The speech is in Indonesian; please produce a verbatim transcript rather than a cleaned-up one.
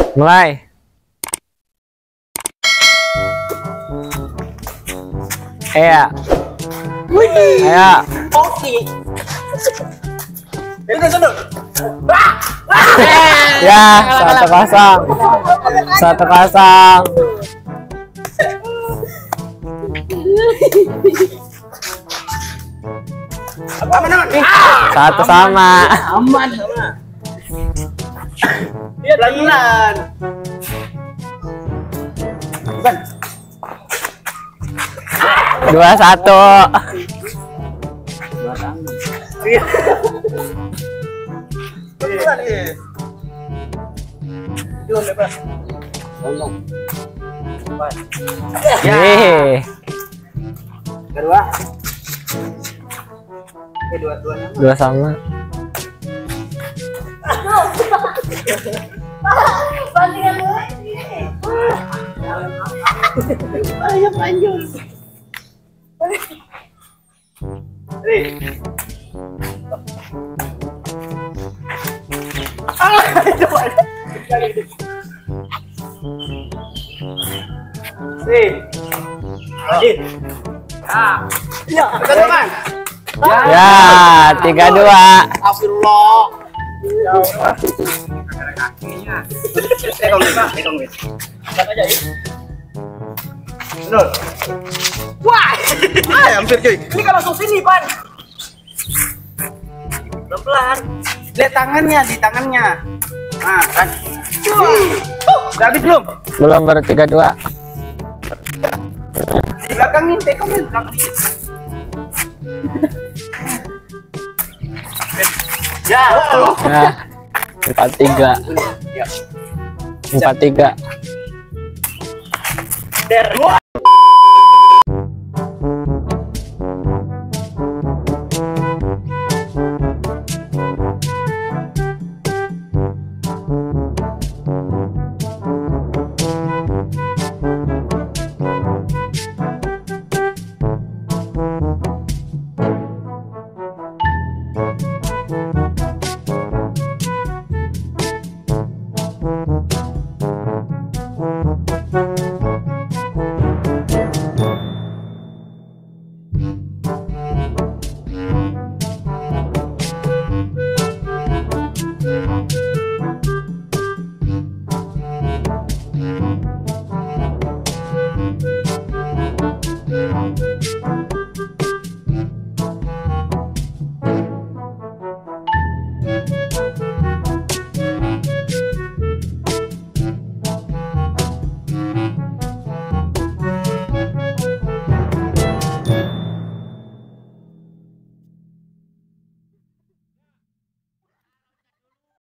Mulai. Iya. Ayo. Oke. Ya, satu kosong. Satu kosong. Satu sama. Aman sama. Dia pelan-pelan. Bukan. Dua satu. Iya. Pelan ya. Belum bebas. Belum. Nih. Kedua. Eh, dua dua nama. Dua sama. Bandingan lu ini. Banyak panjang. Nih. Ah, coba. Nih. Lanjut. Ah. Ya, teman. Ya, tiga dua. Astagfirullah. Kakinya. Tekong nih, tekong nih. Angkat aja ya. Benar. Wah, ah, hampir cuy. Ini kan langsung sini, Pan. Pelan-pelan. Lihat tangannya, di tangannya. Nah, kan. Udah habis belum? Belum, baru tiga dua. Di belakangin, tekongin, belakangin. Ya, Nah, empat tiga. ya. Empat tiga. Der. Wah.